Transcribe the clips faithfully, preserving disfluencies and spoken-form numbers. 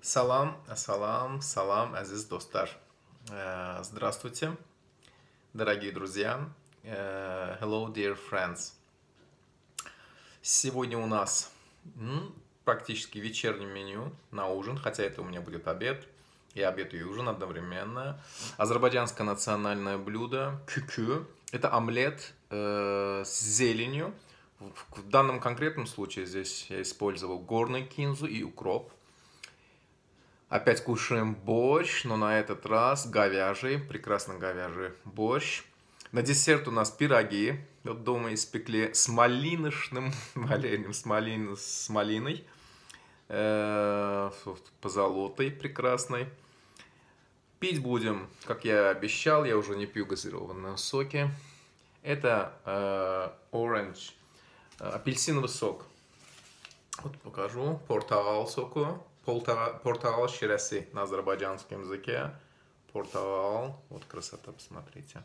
Салам, ассалам, салам, азиз достар. Э, Здравствуйте, дорогие друзья. Э, Hello, dear friends. Сегодня у нас м, практически вечернее меню на ужин, хотя это у меня будет обед. И обед, и ужин одновременно. Азербайджанское национальное блюдо кюкю. Это омлет э, с зеленью. В, в данном конкретном случае здесь я использовал горную кинзу и укроп. Опять кушаем борщ, но на этот раз говяжий, прекрасно говяжий борщ. На десерт у нас пироги. Вот дома испекли с малиночным вареньем, с, малин, с малиной. Э, позолотой прекрасной. Пить будем, как я обещал, я уже не пью газированные соки. Это э, orange, апельсиновый сок. Вот покажу, портал соку. Портал ширеси на азербайджанском языке. Портал. Вот красота, посмотрите.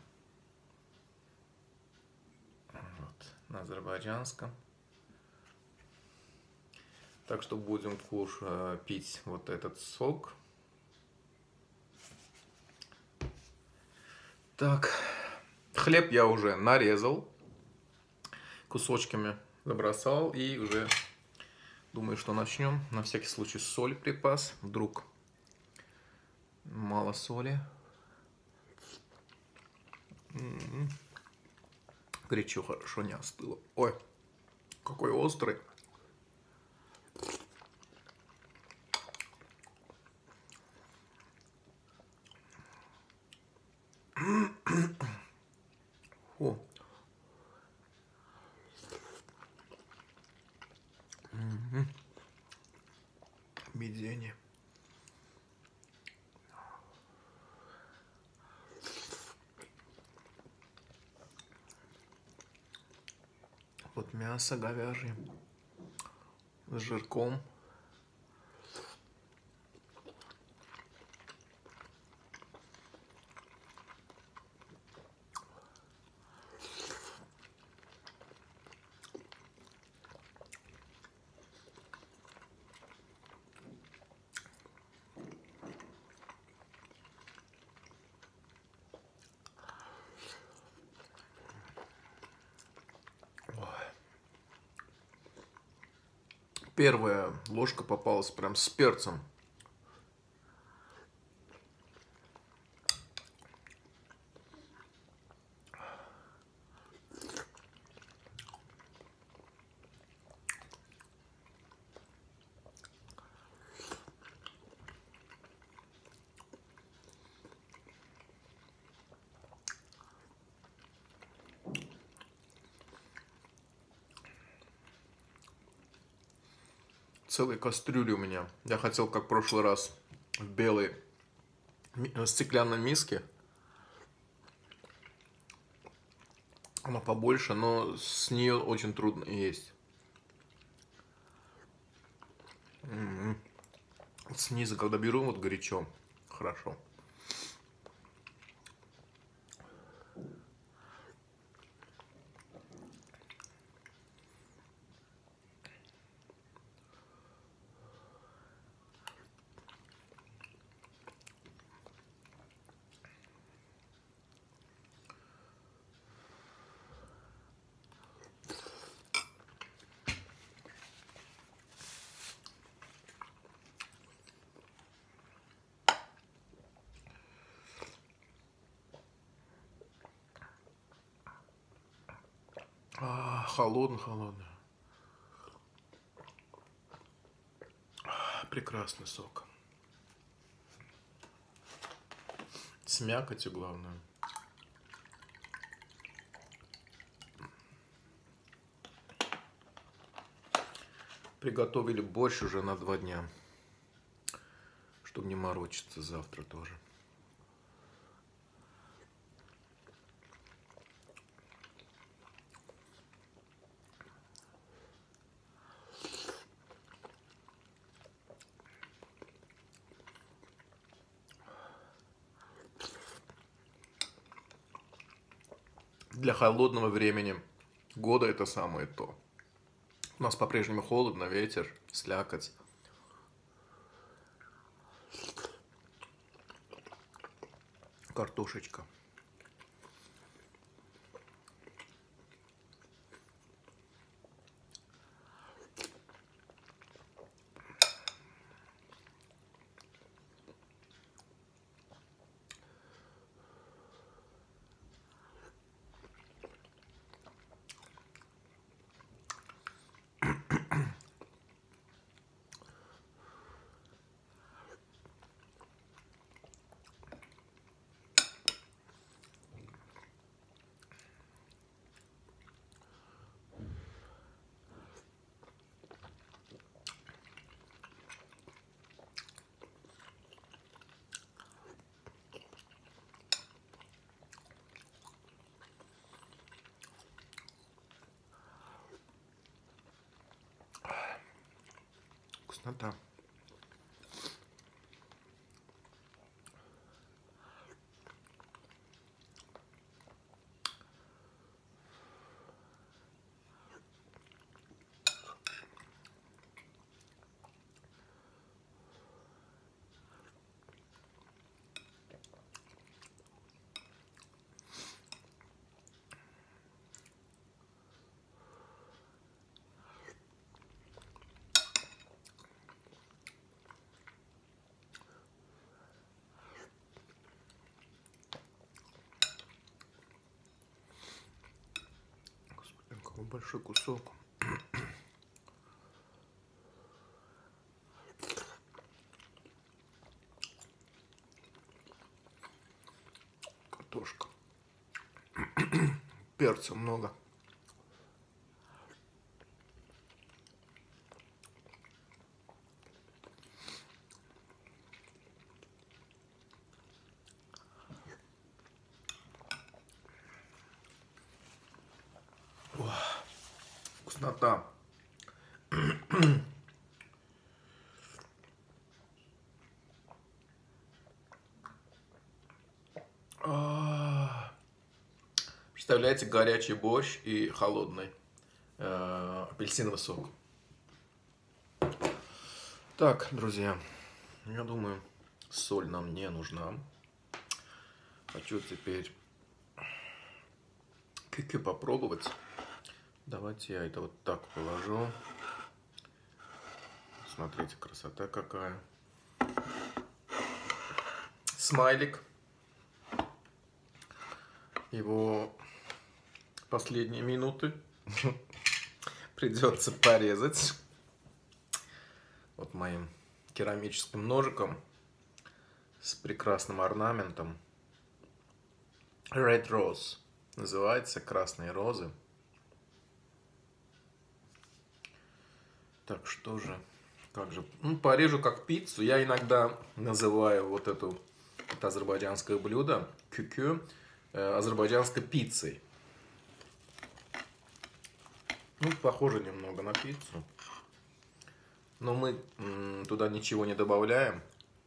Вот, на азербайджанском. Так что будем кушать, пить вот этот сок. Так, хлеб я уже нарезал. Кусочками забросал и уже... Думаю, что начнем. На всякий случай соль припас. Вдруг мало соли. М-м-м. Горячо, хорошо не остыло. Ой, какой острый. Фу. М-м-м. Медведение. Вот мясо говяжье с жирком. Первая ложка попалась прям с перцем. Целой кастрюли у меня. Я хотел, как в прошлый раз, в белой стеклянной миске. Она побольше, но с нее очень трудно есть. М-м-м. Снизу, когда беру, вот горячо, хорошо. А, холодно, холодно. Прекрасный сок. С мякотью, главное. Приготовили борщ уже на два дня, чтобы не морочиться завтра тоже. Для холодного времени года это самое то. У нас по-прежнему холодно, ветер, слякоть. Картошечка. Вкуснота. Какой большой кусок. Картошка. Перца много. Вкуснота. Представляете, горячий борщ и холодный э, апельсиновый сок. Так, друзья, я думаю, соль нам не нужна. Хочу теперь кюкю попробовать. Давайте я это вот так положу. Смотрите, красота какая. Смайлик. Его последние минуты придется порезать вот моим керамическим ножиком с прекрасным орнаментом. Red Rose называется, красные розы. Так, что же, как же, ну, порежу как пиццу. Я иногда называю вот эту это азербайджанское блюдо кюкю э, азербайджанской пиццей. Ну, похоже немного на пиццу, но мы м, туда ничего не добавляем.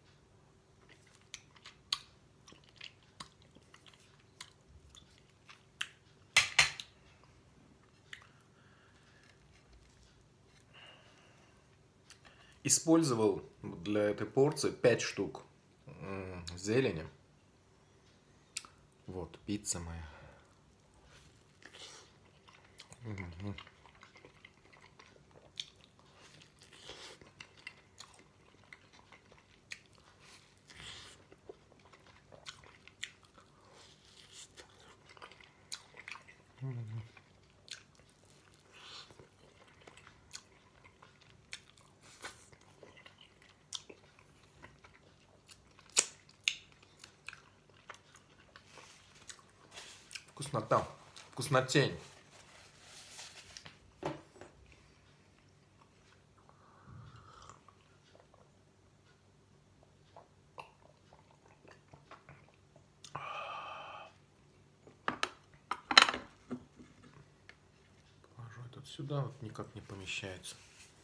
Использовал для этой порции пять штук зелени. Вот пицца моя. Угу. Вкуснота, вкуснотень. Положу этот сюда, вот никак не помещается.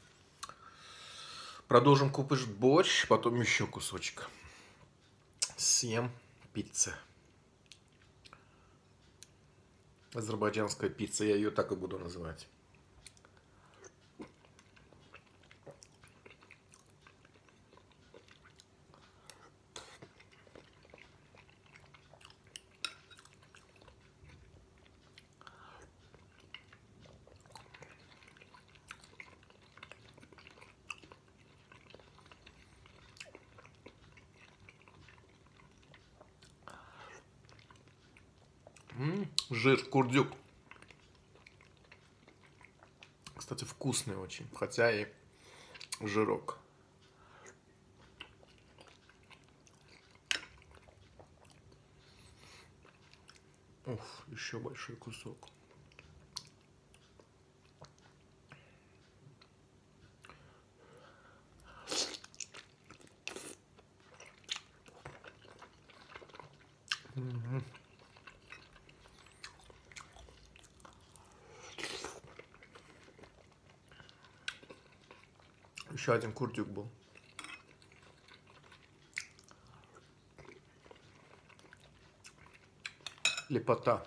Продолжим кушать борщ, потом еще кусочек. Съем пиццы. Азербайджанская пицца, я ее так и буду называть. Жир, курдюк. Кстати, вкусный очень, хотя и жирок. Уф, еще большой кусок. Угу. Еще один курдюк был. Лепота.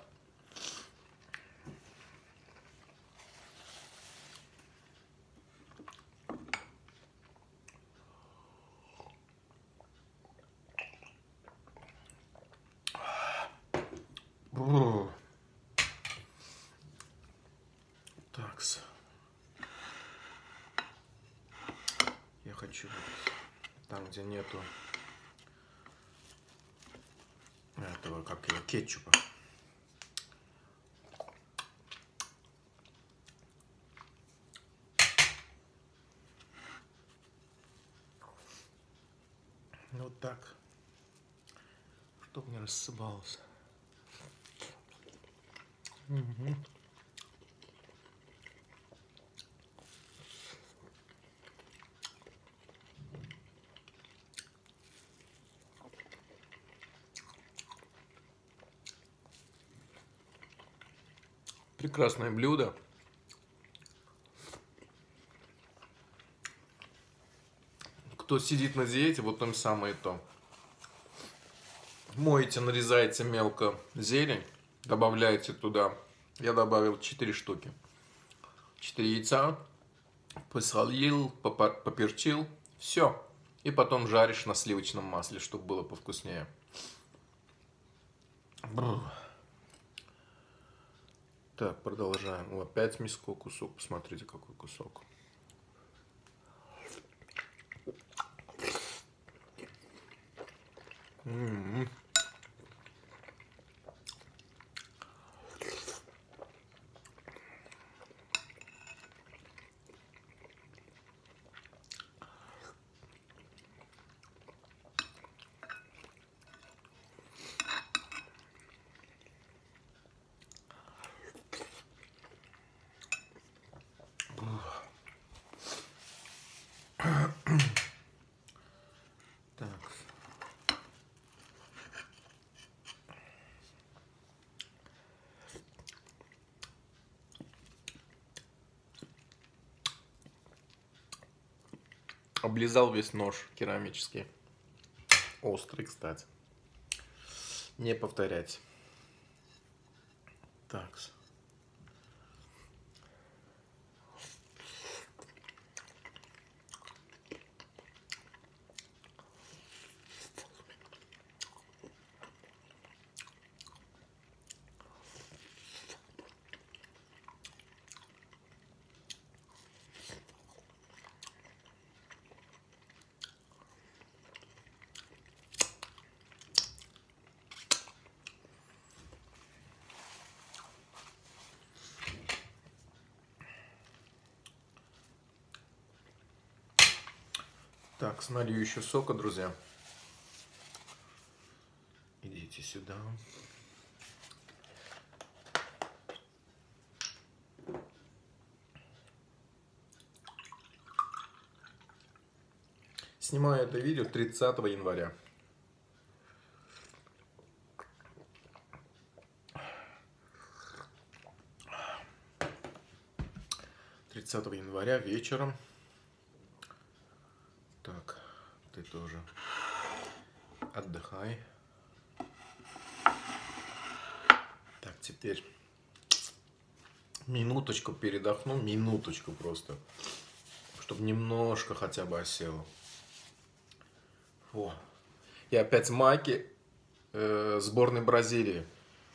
Такс. Я хочу там, где нету этого, как его, кетчупа. Вот так, чтобы не рассыпалось. Угу. Прекрасное блюдо. Кто сидит на диете, вот там самое то. Моете, нарезаете мелко зелень, добавляете туда. Я добавил четыре штуки. четыре яйца, посолил, поперчил, все. И потом жаришь на сливочном масле, чтобы было повкуснее. Так, продолжаем. О, опять мяско, кусок. Посмотрите, какой кусок. М-м-м. Облизал весь нож керамический. Острый, кстати. Не повторять. Так. Так, налью еще сока, друзья. Идите сюда. Снимаю это видео тридцатого января. тридцатого января вечером. Так, ты тоже отдыхай. Так, теперь минуточку передохну, минуточку просто, чтобы немножко хотя бы осело. О, и опять майки э, сборной Бразилии.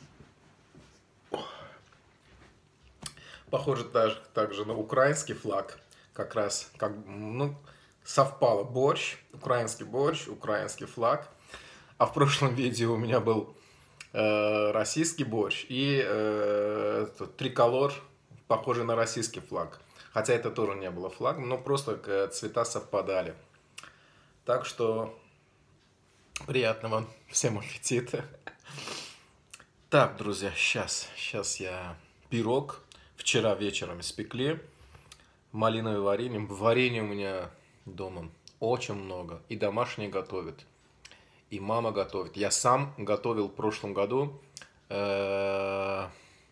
Похоже также, также на украинский флаг, как раз, как, ну, совпало борщ, украинский борщ, украинский флаг. А в прошлом видео у меня был э, российский борщ и э, триколор, похожий на российский флаг. Хотя это тоже не было флагом, но просто цвета совпадали. Так что приятного всем аппетита. Так, друзья, сейчас, сейчас я пирог вчера вечером испекли. Малиновое варенье. Варенье у меня дома очень много. И домашние готовят. И мама готовит. Я сам готовил в прошлом году э,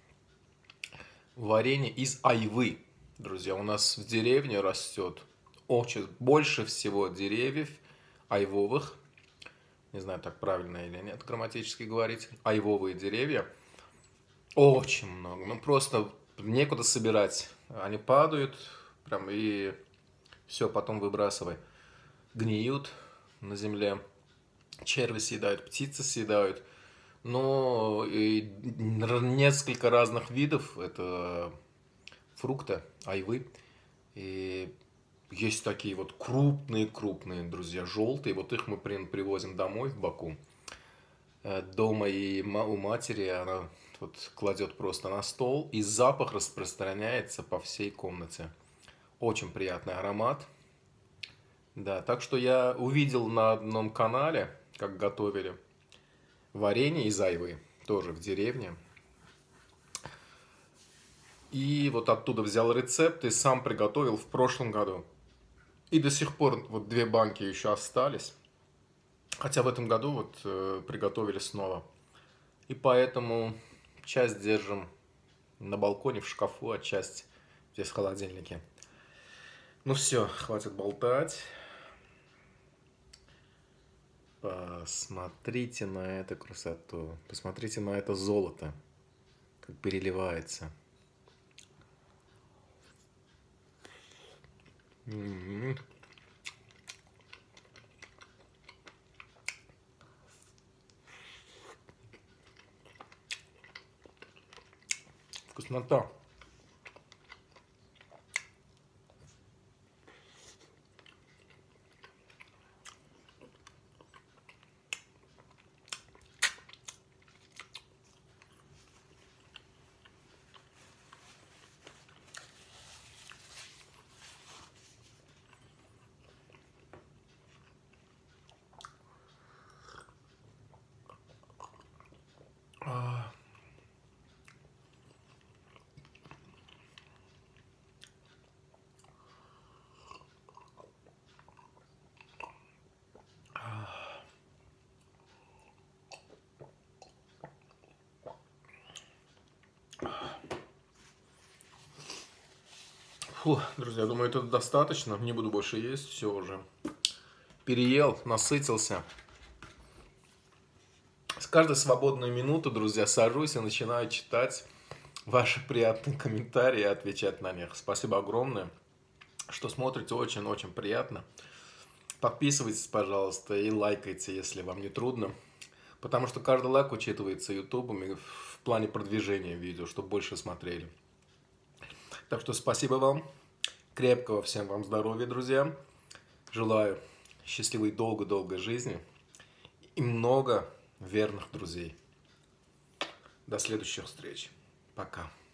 варенье из айвы. Друзья, у нас в деревне растет очень, больше всего деревьев айвовых. Не знаю, так правильно или нет грамматически говорить. Айвовые деревья. Очень много. Ну, просто некуда собирать. Они падают, прям, и все, потом выбрасывай. Гниют на земле. Черви съедают, птицы съедают. Но и несколько разных видов. Это фрукты, айвы. И есть такие вот крупные-крупные, друзья, желтые. Вот их мы привозим домой, в Баку. Дома и у матери она вот кладет просто на стол. И запах распространяется по всей комнате. Очень приятный аромат. Да, так что я увидел на одном канале, как готовили варенье из айвы. Тоже в деревне. И вот оттуда взял рецепт и сам приготовил в прошлом году. И до сих пор вот две банки еще остались. Хотя в этом году вот э, приготовили снова. И поэтому часть держим на балконе, в шкафу, а часть здесь в холодильнике. Ну все, хватит болтать. Посмотрите на эту красоту. Посмотрите на это золото, как переливается. М-м-м. Вкуснота. Фу, друзья, думаю, это достаточно. Не буду больше есть, все уже. Переел, насытился. С каждой свободной минуты, друзья, сажусь и начинаю читать ваши приятные комментарии и отвечать на них. Спасибо огромное, что смотрите, очень-очень приятно. Подписывайтесь, пожалуйста, и лайкайте, если вам не трудно. Потому что каждый лайк учитывается ютубом в плане продвижения видео, чтобы больше смотрели. Так что спасибо вам. Крепкого всем вам здоровья, друзья. Желаю счастливой долго-долгой жизни и много верных друзей. До следующих встреч. Пока.